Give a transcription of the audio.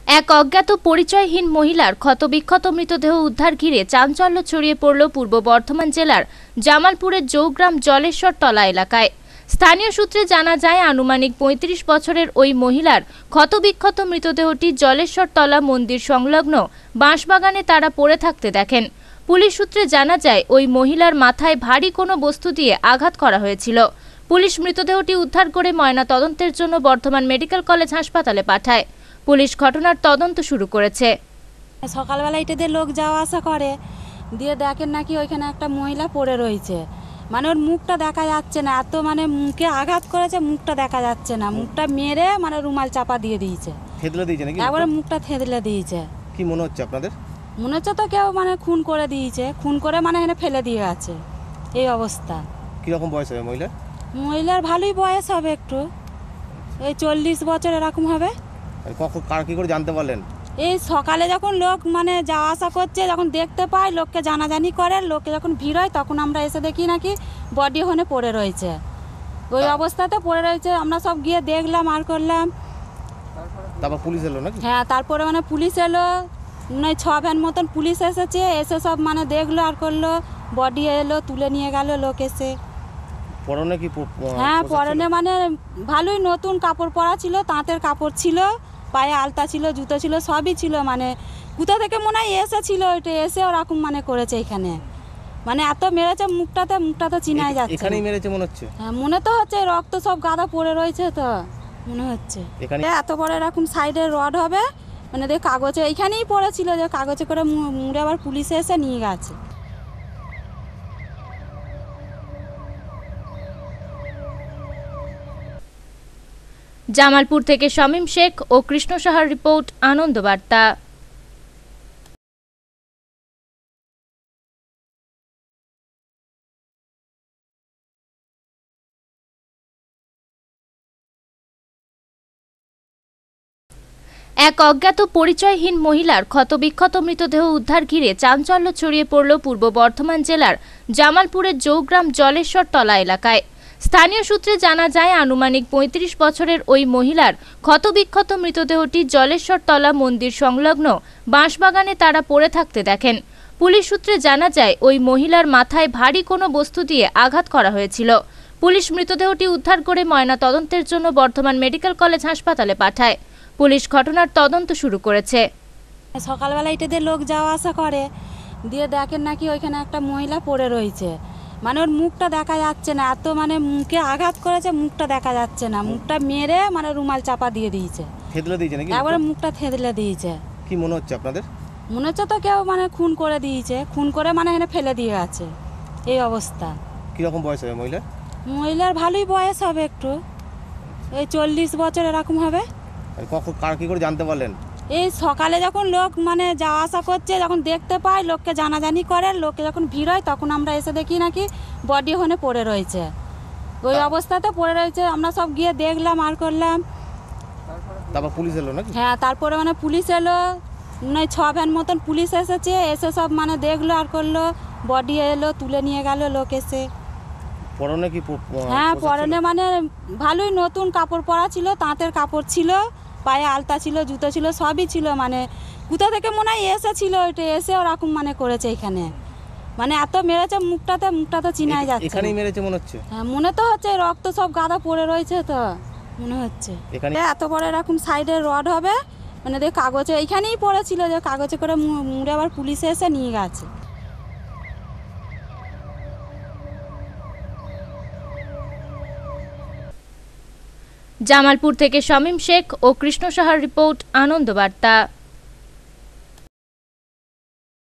এক অজ্ঞাত পরিচয়হীন মহিলার ক্ষতবিক্ষত মৃতদেহ উদ্ধার ঘিরে চাঞ্চল্য ছড়িয়ে পড়ল পূর্ব বর্ধমান জেলার জামালপুরের জৌগ্রাম জলেশ্বর তলা এলাকায়। স্থানীয় সূত্রে জানা যায়, আনুমানিক ৩৫ বছরের ওই মহিলার ক্ষতবিক্ষত মৃতদেহটি জলেশ্বর তলা মন্দির সংলগ্ন বাঁশবাগানে তারা পড়ে থাকতে দেখেন। পুলিশ সূত্রে জানা যায়, ওই মহিলার মাথায় ভারী কোনো বস্তু দিয়ে আঘাত করা হয়েছিল। পুলিশ মৃতদেহটি উদ্ধার করে ময়না তদন্তের জন্য বর্ধমান মেডিকেল কলেজ হাসপাতালে পাঠায়। পুলিশ ঘটনার তদন্ত শুরু করেছে। সকালবেলা এটাতে লোক যাওয়া আসা করে, দিয়ে দেখেন নাকি ওইখানে একটা মহিলা পড়ে রয়েছে। মানে ওর মুখটা দেখা যাচ্ছে না, এত মানে মুখে আঘাত করেছে, মুখটা দেখা যাচ্ছে না। মুখটা মেরে মানে রুমাল চাপা দিয়ে দিয়েছে, থেতলে দিয়েছে নাকি? একবারে মুখটা থেতলে দিয়েছে। কি মনে হচ্ছে আপনাদের? মনে হচ্ছে তো কেউ মানে খুন করে দিয়েছে, খুন করে মানে এখানে ফেলে দিয়ে গেছে। এই অবস্থা। কিরকম বয়স হবে মহিলার? মহিলার ভালোই বয়স হবে, একটু এই 40 বছর এরকম হবে। কখন কার কি করে জানতে পারলেন? এই সকালে যখন লোক মানে যাওয়া আসা করছে, যখন দেখতে পাই, লোককে জানাজানি করে, লোকে যখন ভিড় হয়, তখন আমরা এসে দেখি নাকি বডি ওখানে পড়ে রয়েছে। ওই অবস্থাতে পড়ে রয়েছে। আমরা সব গিয়ে দেখলাম, আর করলাম। তারপর পুলিশ এলো নাকি? হ্যাঁ, তারপরে মানে পুলিশ এলো, মানে 6 ভ্যান মতন পুলিশ এসেছে, এসে সব মানে দেখলো আর করলো। বডি এলো, তুলে নিয়ে গেল লোক এসে। পরনে কি? হ্যাঁ, পরনে মানে ভালোই নতুন কাপড় পরা ছিল, তাঁতের কাপড় ছিল, পায়ে আলতা ছিল, জুতো ছিল, সবই ছিল। মানে কোথা থেকে মনে হয় এসেছিল, ওইটা এসে ওরকম মানে করেছে এখানে। মানে এত মেরেছে, মুখটা তো চিনাই যাচ্ছে। এখানেই মেরেছে মনে হচ্ছে। হ্যাঁ, মনে তো হচ্ছে রক্ত সব গাদা পড়ে রয়েছে, তো মনে হচ্ছে এখানে এত বড় এরকম সাইডে রড হবে। মানে দেখ কাগজে এইখানেই পড়েছিল, যে কাগজে করে মুড়ে আবার পুলিশে এসে নিয়ে গেছে। জামালপুর থেকে শামীম শেখ ও কৃষ্ণ সাহার রিপোর্ট, আনন্দবার্তা। এক অজ্ঞাত পরিচয়হীন মহিলার ক্ষতবিক্ষত মৃতদেহ উদ্ধার ঘিরে চাঞ্চল্য ছড়িয়ে পড়ল পূর্ব বর্ধমান জেলার জামালপুরের জৌগ্রাম জলেশ্বর তলা এলাকায়। স্থানীয় সূত্রে জানা যায়, আনুমানিক ৩৫ বছরের ওই মহিলার ক্ষতবিক্ষত মৃতদেহটি জলেশ্বর তলা মন্দির সংলগ্ন বাঁশবাগানে তারা পড়ে থাকতে দেখেন। পুলিশ সূত্রে জানা যায়, ওই মহিলার মাথায় ভারী কোনো বস্তু দিয়ে আঘাত করা হয়েছিল। পুলিশ মৃতদেহটি উদ্ধার করে ময়না তদন্তের জন্য বর্ধমান মেডিকেল কলেজ হাসপাতালে পাঠায়। পুলিশ ঘটনার তদন্ত শুরু করেছে। সকালবেলা এটাতে লোক যাওয়া আসা করে, দিয়ে দেখেন নাকি ওইখানে একটা মহিলা পড়ে রয়েছে। মানে ওর মুখটা দেখা যাচ্ছে না, এত মানে মুখে আঘাত করেছে, মুখটা দেখা যাচ্ছে না। মুখটা মেরে মানে রুমাল চাপা দিয়ে দিয়েছে, থেতলে দিয়েছে নাকি? একবারে মুখটা থেতলে দিয়েছে। কি মনে হচ্ছে আপনাদের? মনে হচ্ছে তো কেউ মানে খুন করে দিয়েছে, খুন করে মানে এখানে ফেলে দিয়ে গেছে। এই অবস্থা। কিরকম বয়স হবে মহিলার? মহিলার ভালোই বয়স হবে, একটু এই 40 বছর এরকম হবে। কখন কার কি করে জানতে পারলেন? এই সকালে যখন লোক মানে যাওয়া আসা করছে, যখন দেখতে পাই, লোককে জানাজানি করে, লোকে যখন ভিড় হয়, তখন আমরা এসে দেখি নাকি বডি ওখানে পড়ে রয়েছে। ওই অবস্থাতে পড়ে রয়েছে। আমরা সব গিয়ে দেখলাম, আর করলাম। তারপর পুলিশ এলো নাকি? হ্যাঁ, তারপরে মানে পুলিশ এলো, মানে 6 ভ্যান মতন পুলিশ এসেছে, এসে সব মানে দেখলো আর করলো। বডি এলো, তুলে নিয়ে গেল লোক এসে। পরনে কি? হ্যাঁ, পরনে মানে ভালোই নতুন কাপড় পরা ছিল, তাঁতের কাপড় ছিল, পায়ে আলতা ছিল, জুতো ছিল, সবই ছিল। মানে কোথা থেকে মনে হয় এসেছিল, ওইটা এসে ওরকম মানে করেছে এখানে। মানে এত মেরেছে, মুখটা তো চিনাই যাচ্ছে। এখানেই মেরেছে মনে হচ্ছে। হ্যাঁ, মনে তো হচ্ছে রক্ত সব গাদা পড়ে রয়েছে, তো মনে হচ্ছে এখানে এত বড় এরকম সাইডে রড হবে। মানে দেখ কাগজে এইখানেই পড়েছিল, যে কাগজে করে মুড়ে আবার পুলিশে এসে নিয়ে গেছে। জামালপুর থেকে শামীম শেখ ও কৃষ্ণ সাহার রিপোর্ট, আনন্দবার্তা।